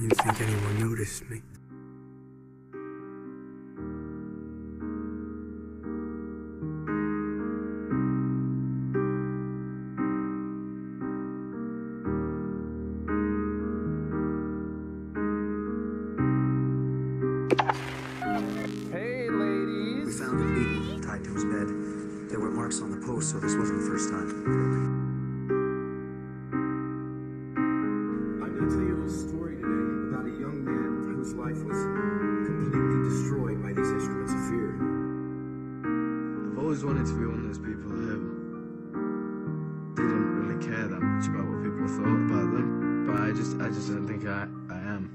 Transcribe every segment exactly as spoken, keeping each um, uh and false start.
didn't think anyone noticed me. Hey, ladies. We found him beaten, tied to his bed. There were marks on the post, so this wasn't the first time. I'm going to tell you a little story today about a young man whose life was completely destroyed by these instruments of fear. I've always wanted to be one of those people who didn't really care that much about what people thought about them, but I just, I just don't think I, I am.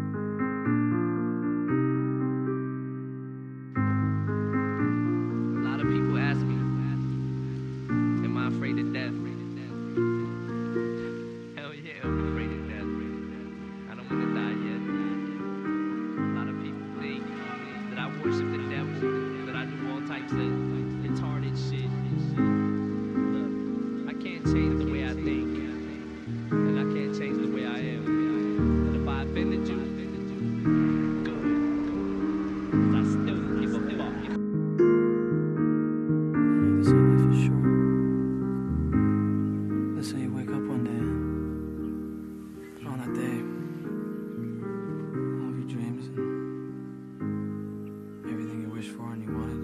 A lot of people ask me, am I afraid of death? Hell yeah, I'm afraid of death. I don't want to die yet. A lot of people think that I worship the devil, that I do all types of retarded shit. Look, I can't change the way I think, and I can't change the way I am. And if I offended you, good. 'Cause I still don't give a fuck. This whole life is short. Let's say you wake up one day, and on that day, all of your dreams and everything you wished for and you wanted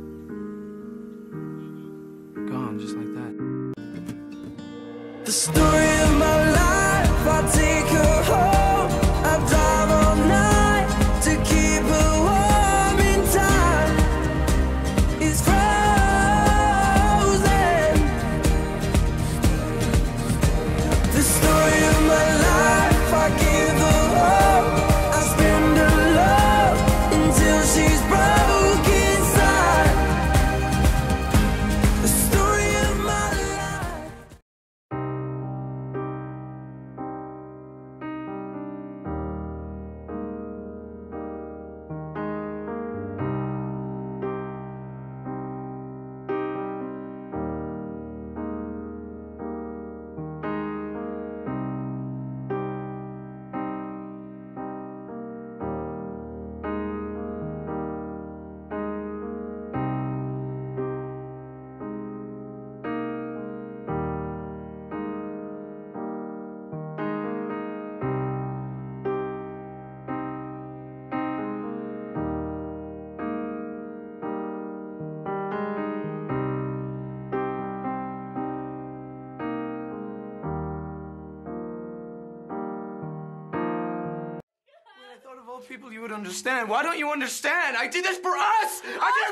are gone, just like that. The story of my life, I take her home, I drive all night to keep her warm in time. It's frozen. The story of my life, I give her hope, I spend her love until she's broke inside. The story of my life. I thought of all people you would understand. Why don't you understand? I did this for us! I did